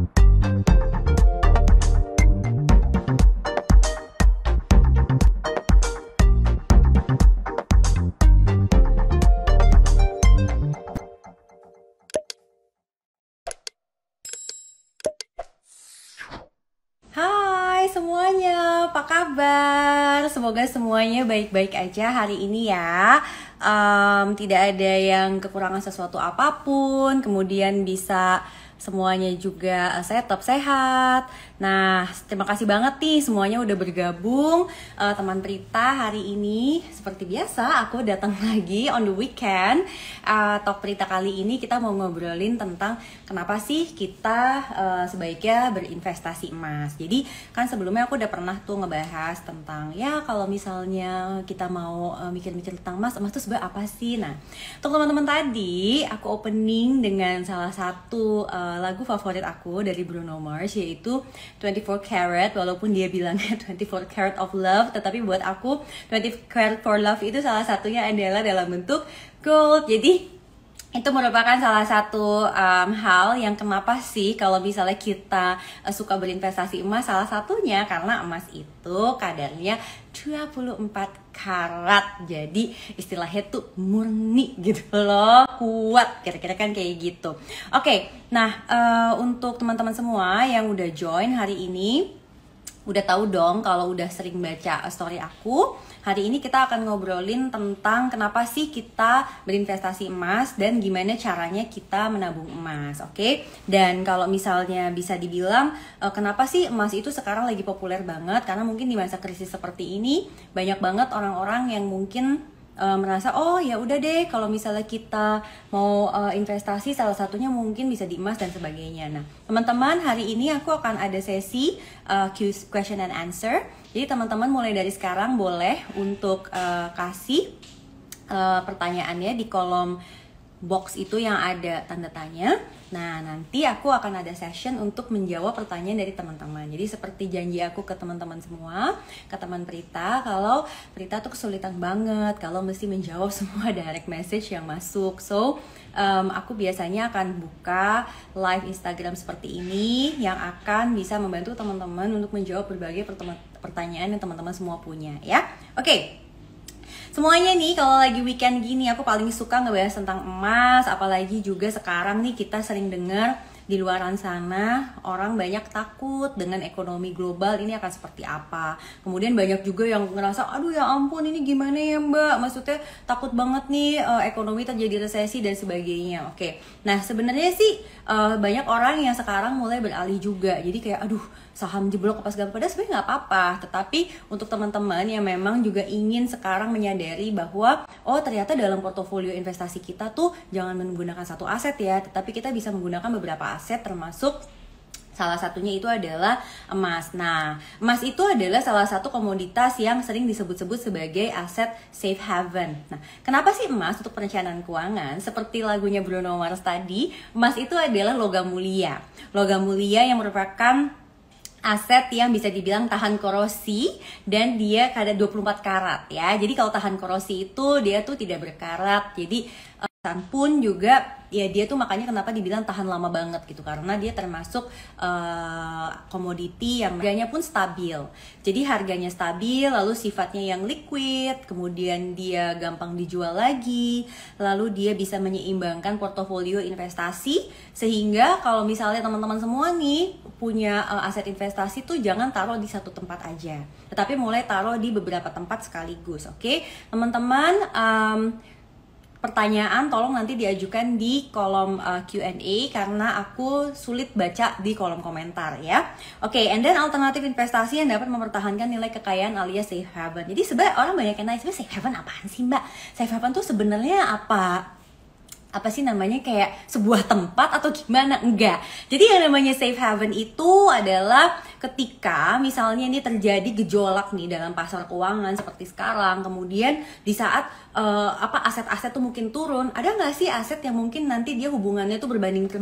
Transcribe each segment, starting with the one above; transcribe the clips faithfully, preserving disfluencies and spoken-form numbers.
Hai semuanya, apa kabar? Semoga semuanya baik-baik aja hari ini ya. Um, tidak ada yang kekurangan sesuatu apapun, kemudian bisa semuanya juga uh, tetap sehat. Nah, terima kasih banget nih semuanya udah bergabung. uh, Teman Prita hari ini seperti biasa aku datang lagi on the weekend. uh, Talk Prita kali ini kita mau ngobrolin tentang kenapa sih kita uh, sebaiknya berinvestasi emas. Jadi kan sebelumnya aku udah pernah tuh ngebahas tentang ya kalau misalnya kita mau uh, mikir-mikir tentang emas, emas itu sebenarnya apa sih? Nah, untuk teman-teman tadi aku opening dengan salah satu uh, lagu favorit aku dari Bruno Mars, yaitu twenty-four karat. Walaupun dia bilangnya twenty-four karat of love, tetapi buat aku twenty-four karat for love itu salah satunya adalah dalam bentuk gold. Jadi itu merupakan salah satu um, hal yang kenapa sih kalau misalnya kita uh, suka berinvestasi emas, salah satunya karena emas itu kadarnya dua puluh empat karat. Jadi istilahnya tuh murni gitu loh, kuat, kira-kira kan kayak gitu. Oke, nah uh, untuk teman-teman semua yang udah join hari ini, udah tahu dong kalau udah sering baca story aku. Hari ini kita akan ngobrolin tentang kenapa sih kita berinvestasi emas dan gimana caranya kita menabung emas, oke? Okay? Dan kalau misalnya bisa dibilang kenapa sih emas itu sekarang lagi populer banget, karena mungkin di masa krisis seperti ini banyak banget orang-orang yang mungkin Uh, merasa oh ya udah deh kalau misalnya kita mau uh, investasi salah satunya mungkin bisa di emas dan sebagainya. Nah teman-teman, hari ini aku akan ada sesi uh, question and answer. Jadi teman-teman mulai dari sekarang boleh untuk uh, kasih uh, pertanyaannya di kolom box itu yang ada tanda tanya. Nah nanti aku akan ada session untuk menjawab pertanyaan dari teman-teman. Jadi seperti janji aku ke teman-teman semua, ke teman Prita, kalau Prita tuh kesulitan banget kalau mesti menjawab semua direct message yang masuk. So um, aku biasanya akan buka live Instagram seperti ini yang akan bisa membantu teman-teman untuk menjawab berbagai pertanyaan yang teman-teman semua punya ya. Oke, okay. Semuanya nih kalau lagi weekend gini aku paling suka ngebahas tentang emas. Apalagi juga sekarang nih kita sering dengar di luaran sana orang banyak takut dengan ekonomi global ini akan seperti apa. Kemudian banyak juga yang ngerasa aduh ya ampun ini gimana ya mbak, maksudnya takut banget nih uh, ekonomi terjadi resesi dan sebagainya. Oke, nah sebenarnya sih uh, banyak orang yang sekarang mulai beralih juga. Jadi kayak aduh saham jeblok apa segala, padahal sebenarnya nggak apa-apa. Tetapi untuk teman-teman yang memang juga ingin sekarang menyadari bahwa oh ternyata dalam portofolio investasi kita tuh jangan menggunakan satu aset ya, tetapi kita bisa menggunakan beberapa aset, termasuk salah satunya itu adalah emas. Nah, emas itu adalah salah satu komoditas yang sering disebut-sebut sebagai aset safe haven. Nah, kenapa sih emas untuk perencanaan keuangan? Seperti lagunya Bruno Mars tadi, emas itu adalah logam mulia. Logam mulia yang merupakan aset yang bisa dibilang tahan korosi dan dia kadar dua puluh empat karat ya. Jadi kalau tahan korosi itu dia tuh tidak berkarat. Jadi pun juga ya dia tuh makanya kenapa dibilang tahan lama banget gitu, karena dia termasuk uh, komoditi yang harganya pun stabil. Jadi harganya stabil, lalu sifatnya yang liquid, kemudian dia gampang dijual lagi, lalu dia bisa menyeimbangkan portofolio investasi. Sehingga kalau misalnya teman-teman semua nih punya uh, aset investasi tuh jangan taruh di satu tempat aja, tetapi mulai taruh di beberapa tempat sekaligus. Oke, okay? Teman-teman, um, pertanyaan tolong nanti diajukan di kolom uh, Q and A karena aku sulit baca di kolom komentar ya. Oke, okay, and then alternatif investasi yang dapat mempertahankan nilai kekayaan alias safe haven. Jadi sebenarnya orang banyak yang nanya, sebenarnya safe haven apaan sih mbak? Safe haven tuh sebenarnya apa? Apa sih namanya, kayak sebuah tempat atau gimana? Enggak. Jadi yang namanya safe haven itu adalah ketika misalnya ini terjadi gejolak nih dalam pasar keuangan seperti sekarang, kemudian di saat uh, apa aset-aset tuh mungkin turun, ada nggak sih aset yang mungkin nanti dia hubungannya tuh berbanding terbalik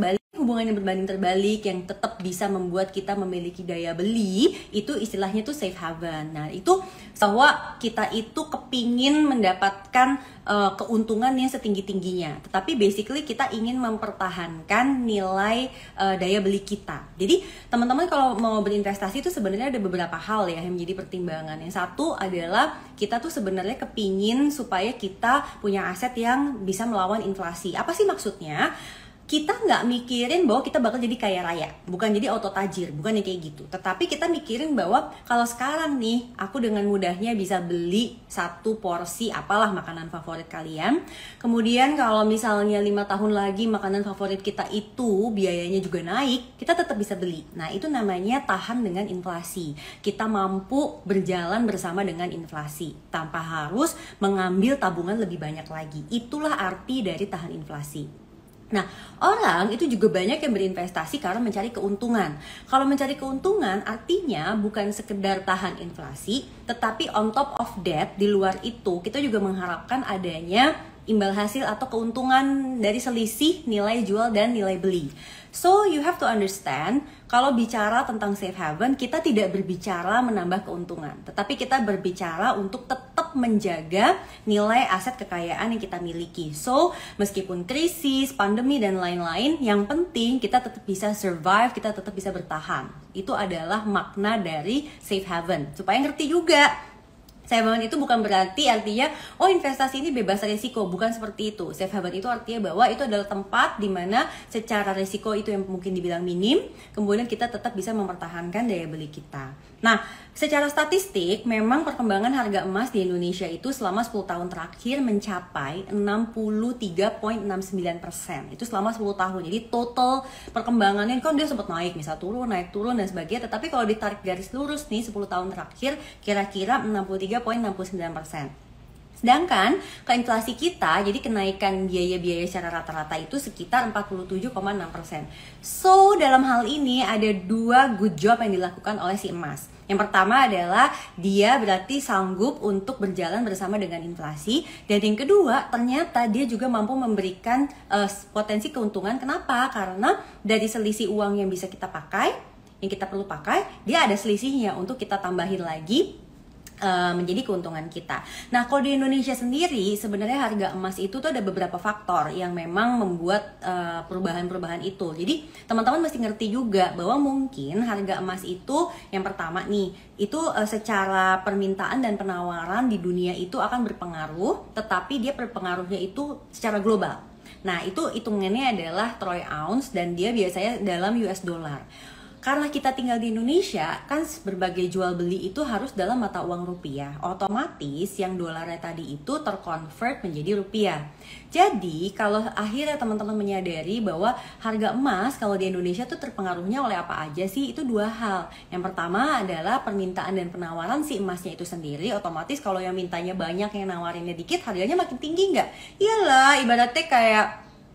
hubungan yang berbanding terbalik yang tetap bisa membuat kita memiliki daya beli, itu istilahnya tuh safe haven. Nah itu bahwa kita itu kepingin mendapatkan uh, keuntungan yang setinggi-tingginya, tetapi basically kita ingin mempertahankan nilai uh, daya beli kita. Jadi teman-teman kalau mau berinvestasi itu sebenarnya ada beberapa hal ya yang menjadi pertimbangan. Yang satu adalah kita tuh sebenarnya kepingin supaya kita punya aset yang bisa melawan inflasi. Apa sih maksudnya? Kita nggak mikirin bahwa kita bakal jadi kaya raya, bukan jadi auto tajir, bukan yang kayak gitu. Tetapi kita mikirin bahwa kalau sekarang nih aku dengan mudahnya bisa beli satu porsi apalah makanan favorit kalian. Kemudian kalau misalnya lima tahun lagi makanan favorit kita itu biayanya juga naik, kita tetap bisa beli. Nah itu namanya tahan dengan inflasi. Kita mampu berjalan bersama dengan inflasi tanpa harus mengambil tabungan lebih banyak lagi. Itulah arti dari tahan inflasi. Nah, orang itu juga banyak yang berinvestasi karena mencari keuntungan. Kalau mencari keuntungan artinya bukan sekedar tahan inflasi, tetapi on top of that, di luar itu kita juga mengharapkan adanya imbal hasil atau keuntungan dari selisih nilai jual dan nilai beli. So you have to understand, kalau bicara tentang safe haven, kita tidak berbicara menambah keuntungan, tetapi kita berbicara untuk tetap menjaga nilai aset kekayaan yang kita miliki. So meskipun krisis, pandemi dan lain-lain, yang penting kita tetap bisa survive, kita tetap bisa bertahan. Itu adalah makna dari safe haven. Supaya ngerti juga, safe haven itu bukan berarti artinya oh investasi ini bebas risiko, bukan seperti itu. Safe haven itu artinya bahwa itu adalah tempat di mana secara risiko itu yang mungkin dibilang minim, kemudian kita tetap bisa mempertahankan daya beli kita. Nah, secara statistik memang perkembangan harga emas di Indonesia itu selama sepuluh tahun terakhir mencapai enam puluh tiga koma enam sembilan persen. Itu selama sepuluh tahun. Jadi total perkembangannya kan dia sempat naik, misal turun, naik turun dan sebagainya, tetapi kalau ditarik garis lurus nih sepuluh tahun terakhir kira-kira enam puluh tiga koma enam sembilan persen. Sedangkan ke inflasi kita, jadi kenaikan biaya-biaya secara rata-rata itu sekitar empat puluh tujuh koma enam persen. So, dalam hal ini ada dua good job yang dilakukan oleh si emas. Yang pertama adalah dia berarti sanggup untuk berjalan bersama dengan inflasi. Dan yang kedua, ternyata dia juga mampu memberikan uh, potensi keuntungan. Kenapa? Karena dari selisih uang yang bisa kita pakai, yang kita perlu pakai, dia ada selisihnya untuk kita tambahin lagi uh, menjadi keuntungan kita. Nah, kalau di Indonesia sendiri sebenarnya harga emas itu tuh ada beberapa faktor yang memang membuat uh, perubahan-perubahan itu. Jadi teman-teman mesti ngerti juga bahwa mungkin harga emas itu yang pertama nih, itu uh, secara permintaan dan penawaran di dunia itu akan berpengaruh, tetapi dia berpengaruhnya itu secara global. Nah, itu hitungannya adalah troy ounce dan dia biasanya dalam U S dollar. Karena kita tinggal di Indonesia, kan berbagai jual beli itu harus dalam mata uang rupiah. Otomatis yang dolarnya tadi itu terkonvert menjadi rupiah. Jadi kalau akhirnya teman-teman menyadari bahwa harga emas kalau di Indonesia tuh terpengaruhnya oleh apa aja sih? Itu dua hal. Yang pertama adalah permintaan dan penawaran si emasnya itu sendiri. Otomatis kalau yang mintanya banyak, yang nawarinnya dikit, harganya makin tinggi nggak? Iyalah, ibaratnya kayak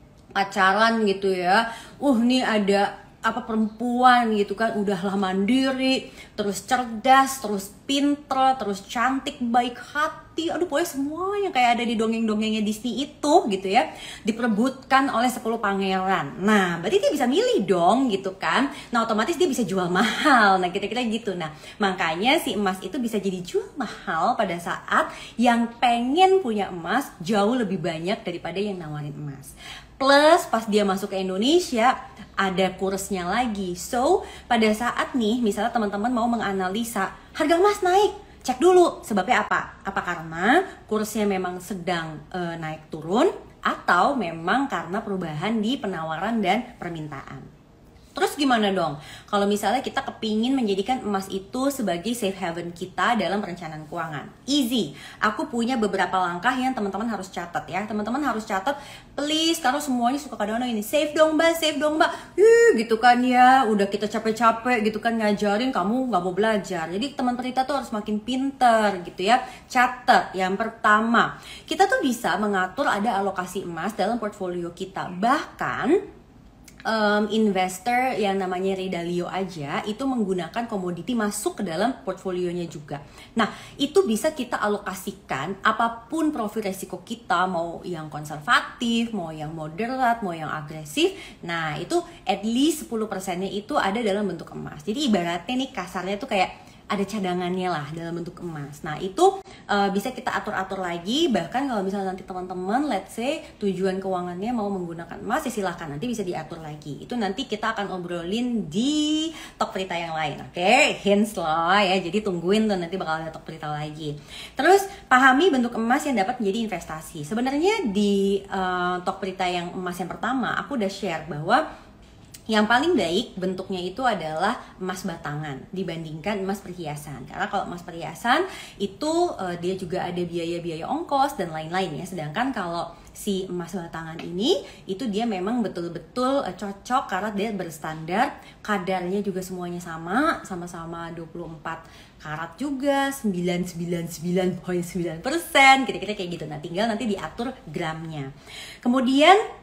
pacaran gitu ya. Uh, nih ada apa perempuan gitu kan, udahlah mandiri, terus cerdas, terus pinter, terus cantik, baik hati, aduh pokoknya semua yang kayak ada di dongeng-dongengnya Disney itu gitu ya, diperebutkan oleh sepuluh pangeran. Nah, berarti dia bisa milih dong gitu kan. Nah, otomatis dia bisa jual mahal. Nah, kira-kira gitu. Nah, makanya si emas itu bisa jadi jual mahal pada saat yang pengen punya emas jauh lebih banyak daripada yang nawarin emas. Plus pas dia masuk ke Indonesia ada kursnya lagi. So pada saat nih misalnya teman-teman mau menganalisa harga emas naik, cek dulu sebabnya apa. Apa karena kursnya memang sedang e, naik turun, atau memang karena perubahan di penawaran dan permintaan. Terus gimana dong kalau misalnya kita kepingin menjadikan emas itu sebagai safe haven kita dalam perencanaan keuangan? Easy. Aku punya beberapa langkah yang teman-teman harus catat ya. Teman-teman harus catat please, karena semuanya suka kadang-kadang ini save dong mbak, save dong mbak, Ih, gitu kan ya. Udah kita capek-capek gitu kan ngajarin, kamu nggak mau belajar. Jadi teman kita tuh harus makin pinter gitu ya. Catat. Yang pertama, kita tuh bisa mengatur ada alokasi emas dalam portfolio kita. Bahkan um, investor yang namanya Ray Dalio aja itu menggunakan komoditi masuk ke dalam portfolionya juga. Nah, itu bisa kita alokasikan apapun profil resiko kita, mau yang konservatif, mau yang moderat, mau yang agresif. Nah, itu at least sepuluh persennya itu ada dalam bentuk emas. Jadi ibaratnya nih kasarnya tuh kayak ada cadangannya lah dalam bentuk emas. Nah itu uh, bisa kita atur-atur lagi. Bahkan kalau misalnya nanti teman-teman let's say tujuan keuangannya mau menggunakan emas, ya silahkan, nanti bisa diatur lagi. Itu nanti kita akan obrolin di Talk Prita yang lain. Oke, okay? Hints loh ya. Jadi tungguin tuh, nanti bakal ada Talk Prita lagi. Terus pahami bentuk emas yang dapat menjadi investasi. Sebenarnya di uh, Talk Prita yang emas yang pertama aku udah share bahwa yang paling baik bentuknya itu adalah emas batangan dibandingkan emas perhiasan. Karena kalau emas perhiasan itu uh, dia juga ada biaya-biaya ongkos dan lain-lain ya. Sedangkan kalau si emas batangan ini itu dia memang betul-betul uh, cocok karena dia berstandar, kadarnya juga semuanya sama, sama-sama dua puluh empat karat juga, sembilan puluh sembilan koma sembilan sembilan persen, kira-kira kayak gitu. Nah, tinggal nanti diatur gramnya. Kemudian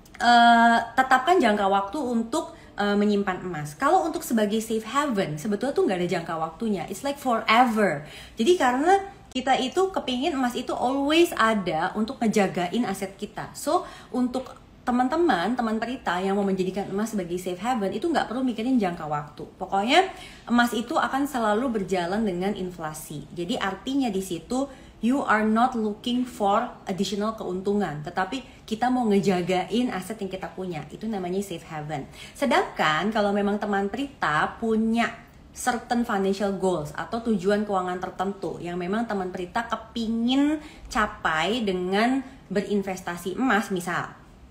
Uh, tetapkan jangka waktu untuk uh, menyimpan emas. Kalau untuk sebagai safe haven, sebetulnya tuh nggak ada jangka waktunya. It's like forever. Jadi karena kita itu kepingin emas itu always ada untuk ngejagain aset kita. So untuk teman-teman, teman Prita yang mau menjadikan emas sebagai safe haven itu nggak perlu mikirin jangka waktu. Pokoknya emas itu akan selalu berjalan dengan inflasi. Jadi artinya di situ you are not looking for additional keuntungan, tetapi kita mau ngejagain aset yang kita punya. Itu namanya safe haven. Sedangkan kalau memang teman Prita punya certain financial goals atau tujuan keuangan tertentu yang memang teman Prita kepingin capai dengan berinvestasi emas, misal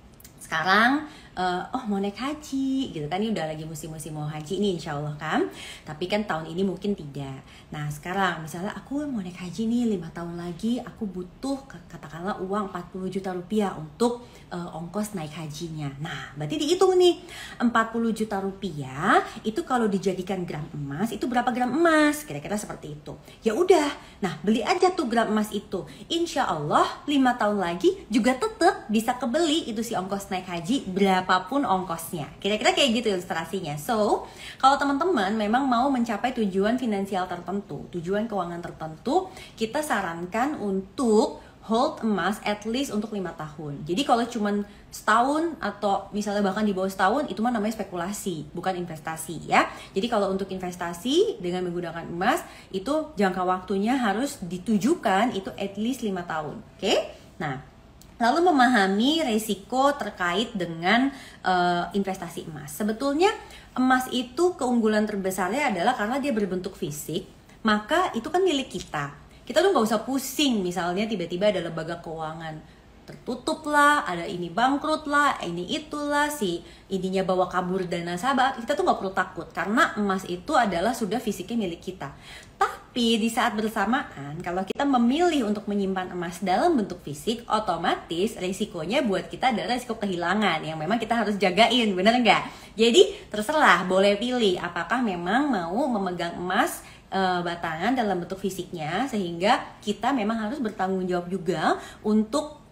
sekarang uh, oh mau naik haji gitu kan, ini udah lagi musim-musim mau haji nih insya Allah kan, tapi kan tahun ini mungkin tidak. Nah sekarang misalnya aku mau naik haji nih lima tahun lagi, aku butuh katakanlah uang empat puluh juta rupiah untuk uh, ongkos naik hajinya. Nah berarti dihitung nih, empat puluh juta rupiah itu kalau dijadikan gram emas itu berapa gram emas, kira-kira seperti itu. Ya udah, nah beli aja tuh gram emas itu, insya Allah lima tahun lagi juga tetap bisa kebeli itu si ongkos naik haji berapapun ongkosnya. Kira-kira kayak gitu ilustrasinya. So, kalau teman-teman memang mau mencapai tujuan finansial tertentu, tujuan keuangan tertentu, kita sarankan untuk hold emas at least untuk lima tahun. Jadi kalau cuman setahun atau misalnya bahkan di bawah setahun, itu mah namanya spekulasi, bukan investasi ya. Jadi kalau untuk investasi dengan menggunakan emas, itu jangka waktunya harus ditujukan itu at least lima tahun. Oke? Okay? Nah, lalu memahami resiko terkait dengan uh, investasi emas. Sebetulnya emas itu keunggulan terbesarnya adalah karena dia berbentuk fisik, maka itu kan milik kita. Kita tuh nggak usah pusing, misalnya tiba-tiba ada lembaga keuangan tertutup lah, ada ini bangkrut lah, ini itulah, si ininya bawa kabur dana nasabah, kita tuh nggak perlu takut karena emas itu adalah sudah fisiknya milik kita. Tapi di saat bersamaan, kalau kita memilih untuk menyimpan emas dalam bentuk fisik, otomatis resikonya buat kita adalah resiko kehilangan yang memang kita harus jagain, bener nggak? Jadi terserah, boleh pilih apakah memang mau memegang emas e, batangan dalam bentuk fisiknya, sehingga kita memang harus bertanggung jawab juga untuk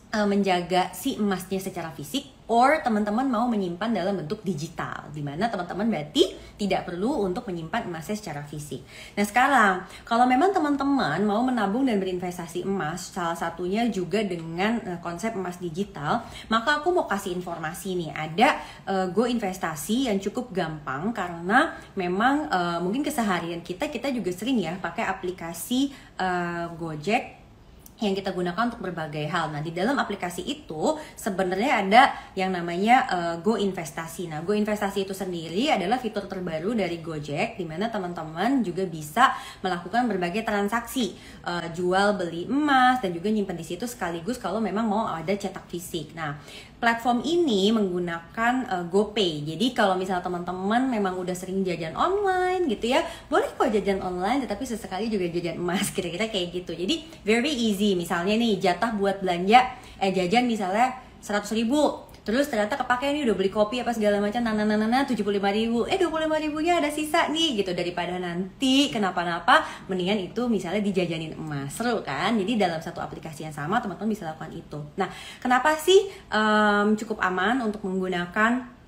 menjaga si emasnya secara fisik, or teman-teman mau menyimpan dalam bentuk digital, dimana teman-teman berarti tidak perlu untuk menyimpan emasnya secara fisik. Nah sekarang, kalau memang teman-teman mau menabung dan berinvestasi emas, salah satunya juga dengan konsep emas digital, maka aku mau kasih informasi nih, ada uh, Go Investasi yang cukup gampang karena memang uh, mungkin keseharian kita, kita juga sering ya pakai aplikasi uh, Gojek yang kita gunakan untuk berbagai hal. Nah, di dalam aplikasi itu sebenarnya ada yang namanya uh, Go Investasi. Nah, Go Investasi itu sendiri adalah fitur terbaru dari Gojek, di mana teman-teman juga bisa melakukan berbagai transaksi, uh, jual beli emas dan juga nyimpan di situ sekaligus kalau memang mau ada cetak fisik. Nah, platform ini menggunakan uh, GoPay. Jadi kalau misalnya teman-teman memang udah sering jajan online gitu ya, boleh kok jajan online, tetapi sesekali juga jajan emas, kira-kira kayak gitu. Jadi very easy. Misalnya nih jatah buat belanja eh jajan misalnya seratus ribu, terus ternyata kepake nih udah beli kopi apa segala macam, nana nana nana tujuh puluh lima ribu, eh dua puluh lima ribunya ada sisa nih gitu, daripada nanti kenapa-napa mendingan itu misalnya dijajanin emas. Seru kan? Jadi dalam satu aplikasi yang sama teman-teman bisa lakukan itu. Nah kenapa sih um, cukup aman untuk menggunakan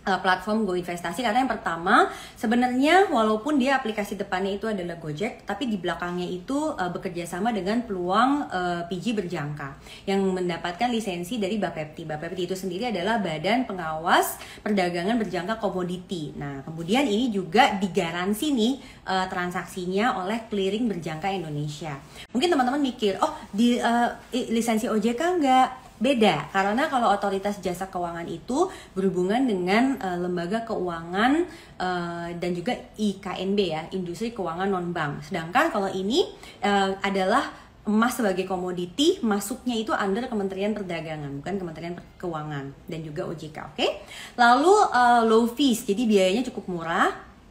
platform Go Investasi, karena yang pertama sebenarnya walaupun dia aplikasi depannya itu adalah Gojek, tapi di belakangnya itu uh, bekerja sama dengan peluang uh, P G berjangka yang mendapatkan lisensi dari Bapepti. Bapepti itu sendiri adalah Badan Pengawas Perdagangan Berjangka Komoditi. Nah, kemudian ini juga digaransi nih uh, transaksinya oleh Clearing Berjangka Indonesia. Mungkin teman-teman mikir, oh di uh, lisensi O J K enggak? Beda, karena kalau otoritas jasa keuangan itu berhubungan dengan uh, lembaga keuangan uh, dan juga I K N B ya, industri keuangan non bank. Sedangkan kalau ini uh, adalah emas sebagai komoditi, masuknya itu under Kementerian Perdagangan, bukan Kementerian Keuangan dan juga O J K, oke? Okay? Lalu uh, low fees, jadi biayanya cukup murah,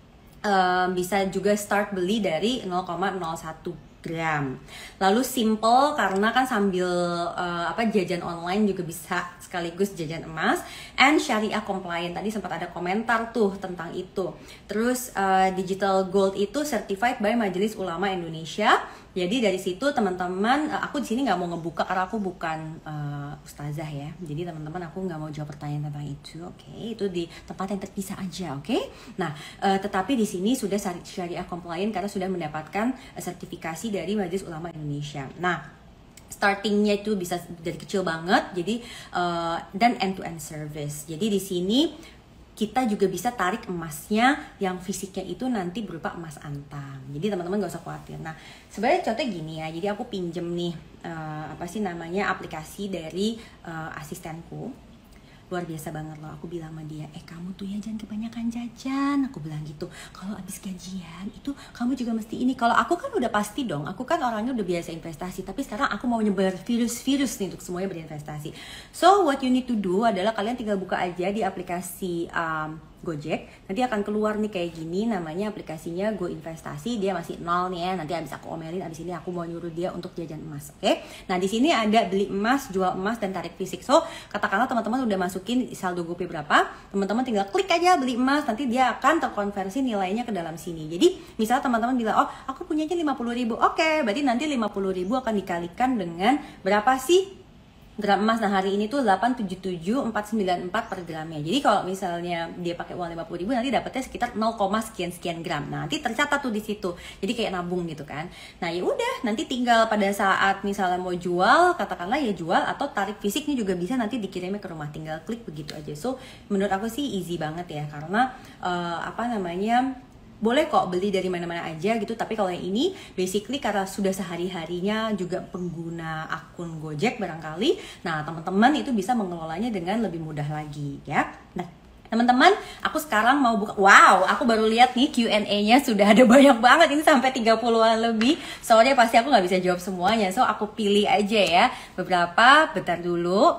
uh, bisa juga start beli dari nol koma nol satu gram. Lalu simple karena kan sambil uh, apa jajan online juga bisa sekaligus jajan emas, and syariah compliant. Tadi sempat ada komentar tuh tentang itu. Terus uh, digital gold itu certified by Majelis Ulama Indonesia. Jadi dari situ teman-teman, uh, aku di sini nggak mau ngebuka karena aku bukan uh, ustazah ya. Jadi teman-teman aku nggak mau jawab pertanyaan tentang itu. Oke, okay? Itu di tempat yang terpisah aja, oke? Okay? Nah, uh, tetapi di sini sudah syariah compliant karena sudah mendapatkan uh, sertifikasi dari Majelis Ulama Indonesia. Nah, startingnya itu bisa dari kecil banget, jadi uh, dan end to end service. Jadi di sini kita juga bisa tarik emasnya yang fisiknya itu nanti berupa emas antam. Jadi teman-teman gak usah khawatir. Nah, sebenarnya contohnya gini ya. Jadi aku pinjem nih uh, apa sih namanya aplikasi dari uh, asistenku. Luar biasa banget loh, aku bilang sama dia, eh kamu tuh ya jangan kebanyakan jajan, aku bilang gitu. Kalau abis gajian itu kamu juga mesti ini. Kalau aku kan udah pasti dong, aku kan orangnya udah biasa investasi, tapi sekarang aku mau nyebar virus-virus nih untuk semuanya berinvestasi. So what you need to do adalah kalian tinggal buka aja di aplikasi um, Gojek, nanti akan keluar nih kayak gini, namanya aplikasinya Go Investasi. Dia masih nol nih ya, nanti abis aku omelin, abis ini aku mau nyuruh dia untuk jajan emas, oke? Okay? Nah di sini ada beli emas, jual emas, dan tarik fisik. So katakanlah teman-teman udah masukin saldo GoPay berapa, teman-teman tinggal klik aja beli emas, nanti dia akan terkonversi nilainya ke dalam sini. Jadi misalnya teman-teman bilang, oh aku punyanya lima puluh ribu, oke, okay, berarti nanti lima puluh ribu akan dikalikan dengan berapa sih gram emas. Nah hari ini tuh delapan tujuh tujuh empat sembilan empat per gramnya. Jadi kalau misalnya dia pakai uang lima puluh ribu, nanti dapatnya sekitar nol, sekian sekian gram. Nah nanti tercatat tuh di situ. Jadi kayak nabung gitu kan. Nah ya udah, nanti tinggal pada saat misalnya mau jual, katakanlah ya jual, atau tarik fisiknya juga bisa nanti dikirimnya ke rumah. Tinggal klik begitu aja. So menurut aku sih easy banget ya, karena uh, apa namanya, boleh kok beli dari mana-mana aja gitu. Tapi kalau yang ini basically karena sudah sehari-harinya juga pengguna akun Gojek barangkali, nah teman-teman itu bisa mengelolanya dengan lebih mudah lagi ya. Nah teman-teman, aku sekarang mau buka, wow, aku baru lihat nih Q and A-nya sudah ada banyak banget, ini sampai tiga puluhan lebih. Soalnya pasti aku nggak bisa jawab semuanya, so aku pilih aja ya beberapa. Bentar dulu.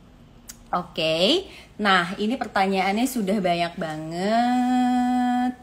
Oke, okay. Nah ini pertanyaannya sudah banyak banget.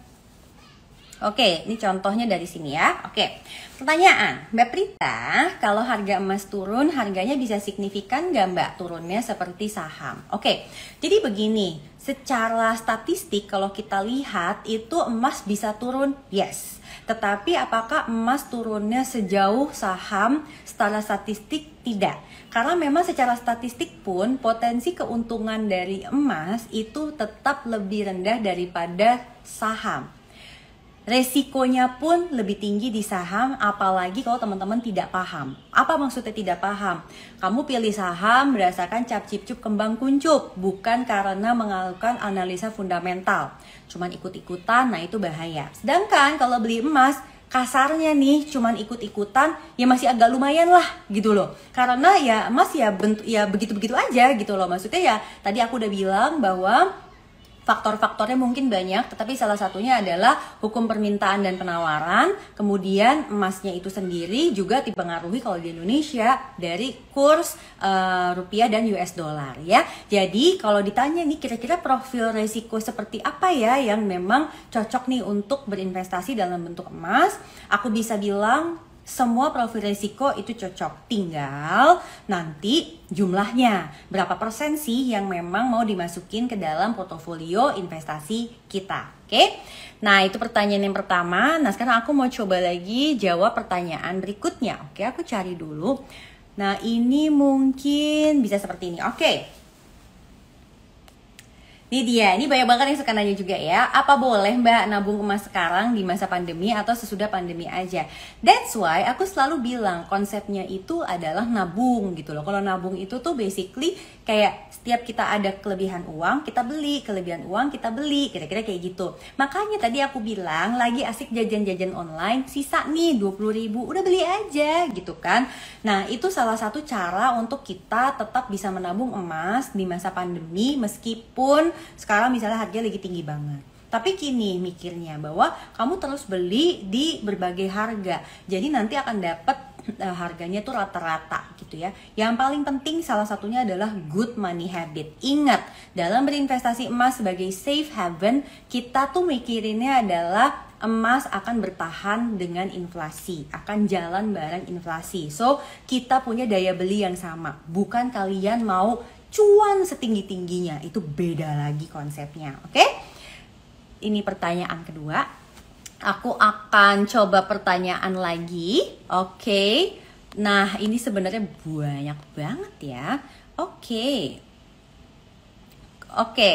Oke, ini contohnya dari sini ya. Oke, pertanyaan, Mbak Prita, kalau harga emas turun, harganya bisa signifikan nggak Mbak turunnya seperti saham? Oke, jadi begini, secara statistik kalau kita lihat itu emas bisa turun, yes. Tetapi apakah emas turunnya sejauh saham? Secara statistik tidak. Karena memang secara statistik pun potensi keuntungan dari emas itu tetap lebih rendah daripada saham. Resikonya pun lebih tinggi di saham, apalagi kalau teman-teman tidak paham. Apa maksudnya tidak paham? Kamu pilih saham berdasarkan cap cip cup kembang kuncup, bukan karena melakukan analisa fundamental. Cuman ikut-ikutan, nah itu bahaya. Sedangkan kalau beli emas, kasarnya nih cuman ikut-ikutan, ya masih agak lumayan lah gitu loh. Karena ya emas ya bentuk ya begitu-begitu aja gitu loh. Maksudnya ya tadi aku udah bilang bahwa faktor-faktornya mungkin banyak, tetapi salah satunya adalah hukum permintaan dan penawaran. Kemudian emasnya itu sendiri juga dipengaruhi kalau di Indonesia dari kurs uh, rupiah dan U S dollar ya. Jadi kalau ditanya nih kira-kira profil resiko seperti apa ya yang memang cocok nih untuk berinvestasi dalam bentuk emas, aku bisa bilang semua profil resiko itu cocok, tinggal nanti jumlahnya berapa persen sih yang memang mau dimasukin ke dalam portofolio investasi kita. Oke, nah itu pertanyaan yang pertama. Nah sekarang aku mau coba lagi jawab pertanyaan berikutnya. Oke, aku cari dulu. Nah ini mungkin bisa seperti ini. Oke, Ini dia, ini banyak banget yang suka nanya juga ya. Apa boleh Mbak nabung emas sekarang di masa pandemi atau sesudah pandemi aja? That's why aku selalu bilang konsepnya itu adalah nabung gitu loh. Kalau nabung itu tuh basically kayak setiap kita ada kelebihan uang, kita beli. Kelebihan uang, kita beli. Kira-kira kayak gitu. Makanya tadi aku bilang lagi asik jajan-jajan online, sisa nih dua puluh ribu, udah beli aja gitu kan. Nah itu salah satu cara untuk kita tetap bisa menabung emas di masa pandemi meskipun sekarang misalnya harga lagi tinggi banget. Tapi kini mikirnya bahwa kamu terus beli di berbagai harga. Jadi nanti akan dapat uh, harganya tuh rata-rata gitu ya. Yang paling penting salah satunya adalah good money habit. Ingat, dalam berinvestasi emas sebagai safe haven, kita tuh mikirinnya adalah emas akan bertahan dengan inflasi, akan jalan bareng inflasi. So, kita punya daya beli yang sama. Bukan kalian mau cuan setinggi-tingginya, itu beda lagi konsepnya, oke? Okay? Ini pertanyaan kedua. Aku akan coba pertanyaan lagi, oke? Okay? Nah, ini sebenarnya banyak banget ya, oke? Okay. Oke, okay.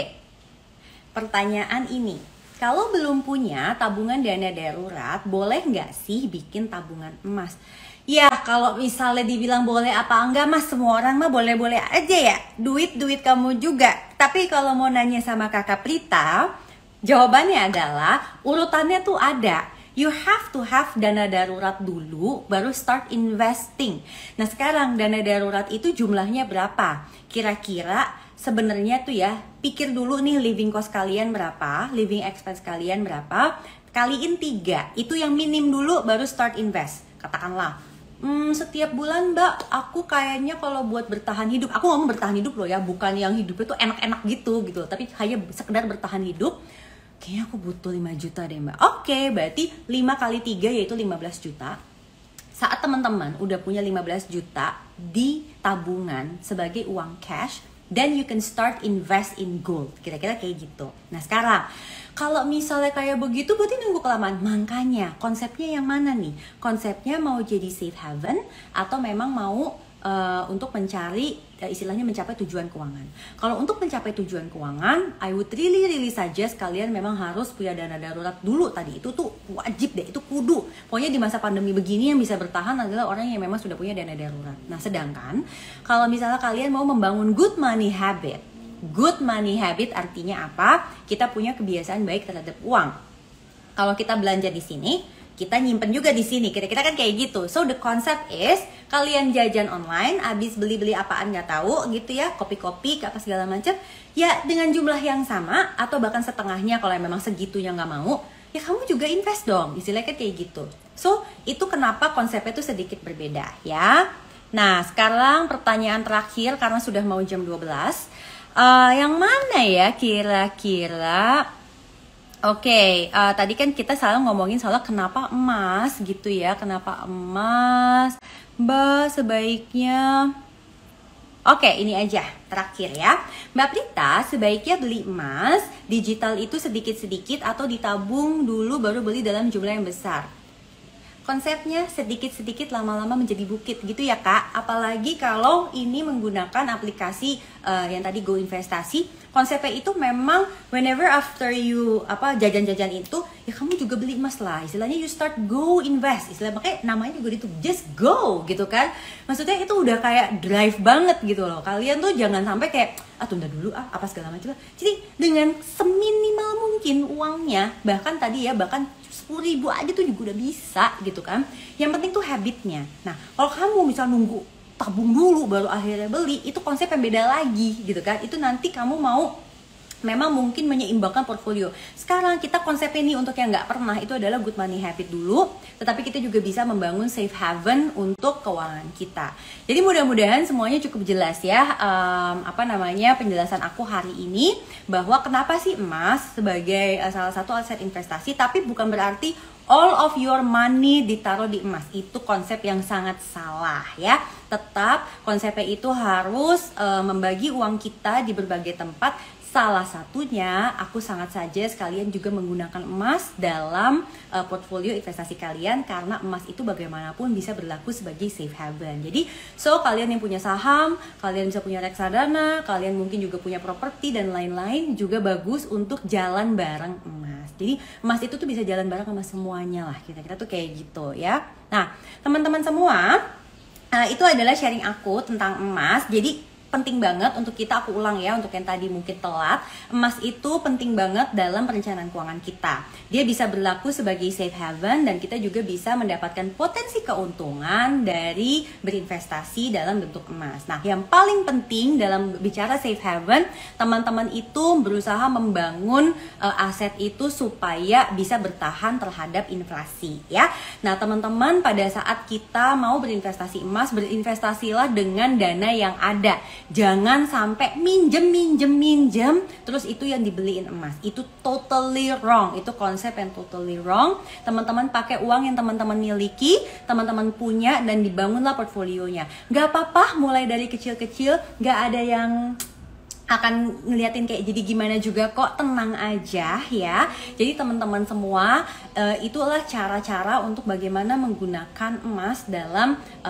Pertanyaan ini, kalau belum punya tabungan dana darurat, boleh nggak sih bikin tabungan emas? Ya kalau misalnya dibilang boleh apa enggak mas, semua orang mah boleh-boleh aja ya. Duit-duit kamu juga. Tapi kalau mau nanya sama kakak Prita, jawabannya adalah urutannya tuh ada. You have to have dana darurat dulu, baru start investing. Nah sekarang dana darurat itu jumlahnya berapa? Kira-kira sebenarnya tuh ya, pikir dulu nih living cost kalian berapa, living expense kalian berapa, kaliin tiga. Itu yang minim dulu, baru start invest. Katakanlah, Hmm, setiap bulan mbak, aku kayaknya kalau buat bertahan hidup, aku ngomong bertahan hidup loh ya, bukan yang hidupnya tuh enak-enak gitu gitu, tapi hanya sekedar bertahan hidup, kayaknya aku butuh lima juta deh mbak. Oke, berarti lima kali tiga yaitu lima belas juta. Saat teman-teman udah punya lima belas juta di tabungan sebagai uang cash, then you can start invest in gold. Kira-kira kayak gitu. Nah sekarang, kalau misalnya kayak begitu berarti nunggu kelamaan. Makanya konsepnya yang mana nih? Konsepnya mau jadi safe haven atau memang mau uh, untuk mencari uh, istilahnya mencapai tujuan keuangan. Kalau untuk mencapai tujuan keuangan, I would really really suggest kalian memang harus punya dana darurat dulu tadi. Itu tuh wajib deh, itu kudu. Pokoknya di masa pandemi begini yang bisa bertahan adalah orang yang memang sudah punya dana darurat. Nah, sedangkan kalau misalnya kalian mau membangun good money habit, good money habit artinya apa? Kita punya kebiasaan baik terhadap uang. Kalau kita belanja di sini, kita nyimpen juga di sini. Kira-kira kan kayak gitu. So the concept is kalian jajan online, habis beli-beli apaan nggak tahu gitu ya, kopi-kopi apa segala macam. Ya dengan jumlah yang sama atau bahkan setengahnya kalau memang segitunya nggak mau, ya kamu juga invest dong. Istilahnya kan kayak gitu. So itu kenapa konsepnya itu sedikit berbeda ya. Nah sekarang pertanyaan terakhir karena sudah mau jam dua belas. Uh, yang mana ya kira-kira? Oke, okay, uh, tadi kan kita selalu ngomongin soal kenapa emas gitu ya, kenapa emas? Mbak sebaiknya, oke okay, ini aja terakhir ya. Mbak Prita sebaiknya beli emas digital itu sedikit-sedikit atau ditabung dulu baru beli dalam jumlah yang besar. Konsepnya sedikit-sedikit lama-lama menjadi bukit gitu ya kak. Apalagi kalau ini menggunakan aplikasi uh, yang tadi Go Investasi. Konsepnya itu memang whenever after you apa jajan-jajan itu, ya kamu juga beli emas lah. Istilahnya you start go invest. Istilah makanya namanya juga itu just go gitu kan. Maksudnya itu udah kayak drive banget gitu loh. Kalian tuh jangan sampai kayak ah tunda dulu ah apa segala macam. Jadi dengan seminimal mungkin uangnya, bahkan tadi ya bahkan sepuluh ribu aja tuh juga udah bisa gitu kan. Yang penting tuh habitnya. Nah kalau kamu misal nunggu tabung dulu baru akhirnya beli, itu konsep yang beda lagi gitu kan. Itu nanti kamu mau memang mungkin menyeimbangkan portfolio. Sekarang kita konsep ini untuk yang nggak pernah itu adalah good money habit dulu, tetapi kita juga bisa membangun safe haven untuk keuangan kita. Jadi mudah-mudahan semuanya cukup jelas ya, um, apa namanya penjelasan aku hari ini bahwa kenapa sih emas sebagai uh, salah satu aset investasi, tapi bukan berarti all of your money ditaruh di emas. Itu konsep yang sangat salah ya. Tetap konsepnya itu harus uh, membagi uang kita di berbagai tempat Salah satunya, aku sangat saja sekalian juga menggunakan emas dalam uh, portfolio investasi kalian, karena emas itu bagaimanapun bisa berlaku sebagai safe haven. Jadi, so kalian yang punya saham, kalian bisa punya reksadana, kalian mungkin juga punya properti dan lain-lain, juga bagus untuk jalan bareng emas. Jadi, emas itu tuh bisa jalan bareng sama semuanya lah, kira-kira tuh kayak gitu ya. Nah, teman-teman semua, uh, itu adalah sharing aku tentang emas. Jadi, penting banget untuk kita, aku ulang ya, untuk yang tadi mungkin telat, emas itu penting banget dalam perencanaan keuangan kita. Dia bisa berlaku sebagai safe haven dan kita juga bisa mendapatkan potensi keuntungan dari berinvestasi dalam bentuk emas. Nah, yang paling penting dalam bicara safe haven, teman-teman itu berusaha membangun uh, aset itu supaya bisa bertahan terhadap inflasi ya. Nah, teman-teman, pada saat kita mau berinvestasi emas, berinvestasilah dengan dana yang ada. Jangan sampai minjem, minjem, minjem, terus itu yang dibeliin emas. Itu totally wrong, itu konsep yang totally wrong. Teman-teman pakai uang yang teman-teman miliki, teman-teman punya, dan dibangunlah portfolionya. Gak apa-apa mulai dari kecil-kecil, gak ada yang akan ngeliatin kayak jadi gimana juga kok, tenang aja ya. Jadi teman-teman semua, uh, itulah cara-cara untuk bagaimana menggunakan emas dalam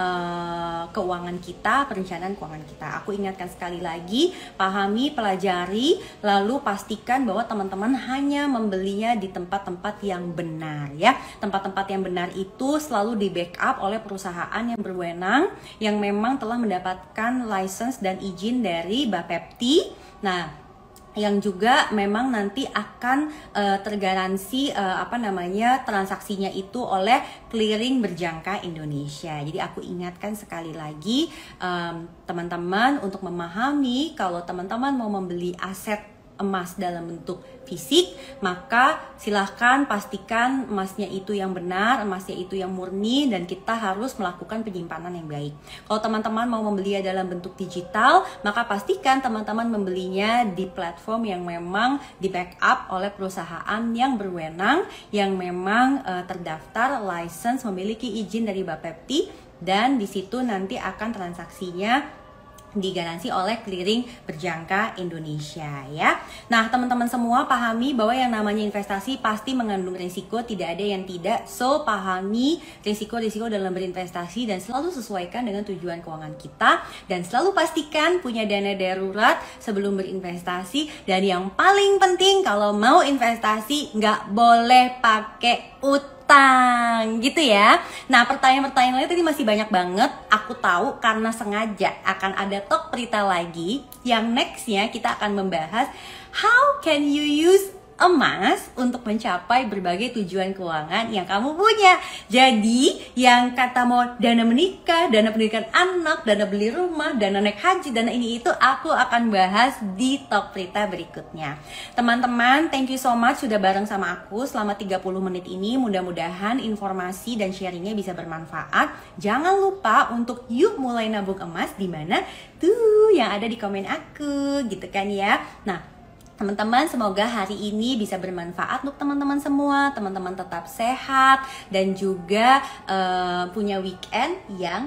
uh, keuangan kita, perencanaan keuangan kita. Aku ingatkan sekali lagi, pahami, pelajari, lalu pastikan bahwa teman-teman hanya membelinya di tempat-tempat yang benar ya. Tempat-tempat yang benar itu selalu di backup oleh perusahaan yang berwenang, yang memang telah mendapatkan license dan izin dari Bapepti. Nah, yang juga memang nanti akan uh, tergaransi uh, apa namanya transaksinya itu oleh clearing berjangka Indonesia. Jadi aku ingatkan sekali lagi um, teman-teman untuk memahami kalau teman-teman mau membeli aset emas dalam bentuk fisik, maka silahkan pastikan emasnya itu yang benar, emasnya itu yang murni, dan kita harus melakukan penyimpanan yang baik. Kalau teman-teman mau membeli dalam bentuk digital, maka pastikan teman-teman membelinya di platform yang memang di backup oleh perusahaan yang berwenang, yang memang uh, terdaftar, license, memiliki izin dari Bapepti, dan di situ nanti akan transaksinya digaransi oleh clearing berjangka Indonesia ya. Nah, teman-teman semua pahami bahwa yang namanya investasi pasti mengandung risiko, tidak ada yang tidak. So, pahami risiko-risiko dalam berinvestasi dan selalu sesuaikan dengan tujuan keuangan kita, dan selalu pastikan punya dana darurat sebelum berinvestasi. Dan yang paling penting, kalau mau investasi nggak boleh pakai utang. Utang gitu ya. Nah, pertanyaan-pertanyaan lain tadi masih banyak banget. Aku tahu karena sengaja akan ada talk berita lagi. Yang nextnya kita akan membahas how can you use emas untuk mencapai berbagai tujuan keuangan yang kamu punya. Jadi yang kata mau dana menikah, dana pendidikan anak, dana beli rumah, dana naik haji, dana ini itu, aku akan bahas di talk berita berikutnya. Teman-teman, thank you so much sudah bareng sama aku selama tiga puluh menit ini. Mudah-mudahan informasi dan sharingnya bisa bermanfaat. Jangan lupa untuk yuk mulai nabung emas, di mana tuh yang ada di komen aku gitu kan ya. Nah, teman-teman, semoga hari ini bisa bermanfaat untuk teman-teman semua. Teman-teman tetap sehat dan juga uh, punya weekend yang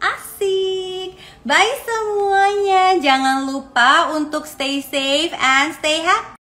asik. Bye semuanya. Jangan lupa untuk stay safe and stay happy.